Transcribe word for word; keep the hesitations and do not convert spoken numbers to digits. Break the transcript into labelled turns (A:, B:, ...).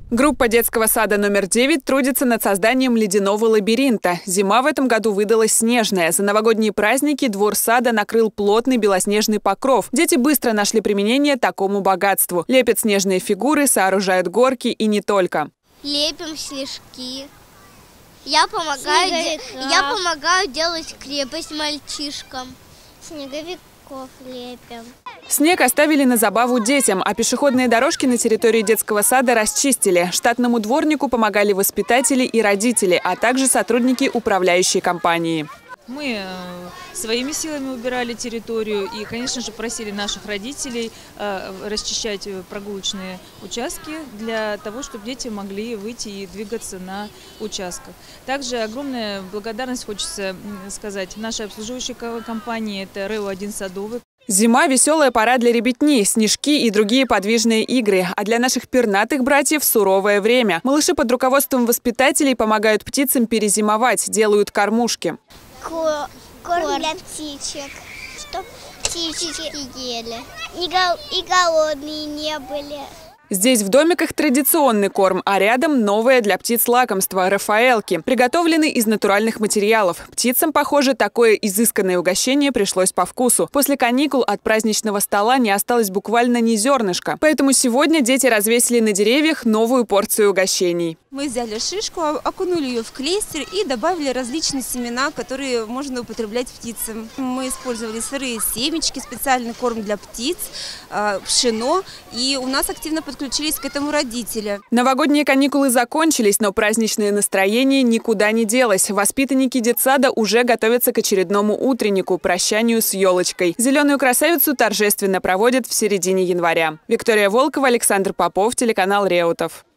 A: Группа детского сада номер девять трудится над созданием ледяного лабиринта. Зима в этом году выдалась снежная. За новогодние праздники двор сада накрыл плотный белоснежный покров. Дети быстро нашли применение такому богатству. Лепят снежные фигуры, сооружают горки и не только.
B: Лепим снежки. Я помогаю, де... Я помогаю делать крепость мальчишкам. Снеговиков лепим.
A: Снег оставили на забаву детям, а пешеходные дорожки на территории детского сада расчистили. Штатному дворнику помогали воспитатели и родители, а также сотрудники управляющей компании.
C: Мы своими силами убирали территорию и, конечно же, просили наших родителей расчищать прогулочные участки для того, чтобы дети могли выйти и двигаться на участках. Также огромная благодарность хочется сказать нашей обслуживающей компании, это РЭО один Садовый.
A: Зима – веселая пора для ребятни, снежки и другие подвижные игры. А для наших пернатых братьев – суровое время. Малыши под руководством воспитателей помогают птицам перезимовать, делают кормушки.
B: Корм, корм для птичек, чтоб птички ели. И, гол, и голодные не были.
A: Здесь в домиках традиционный корм, а рядом новое для птиц лакомство – рафаэлки. Приготовлены из натуральных материалов. Птицам, похоже, такое изысканное угощение пришлось по вкусу. После каникул от праздничного стола не осталось буквально ни зернышка. Поэтому сегодня дети развесили на деревьях новую порцию угощений.
D: Мы взяли шишку, окунули ее в клейстер и добавили различные семена, которые можно употреблять птицам. Мы использовали сырые семечки, специальный корм для птиц, пшено, и у нас активно подключились к этому родители.
A: Новогодние каникулы закончились, но праздничное настроение никуда не делось. Воспитанники детсада уже готовятся к очередному утреннику – прощанию с елочкой. Зеленую красавицу торжественно проводят в середине января. Виктория Волкова, Александр Попов, телеканал Реутов.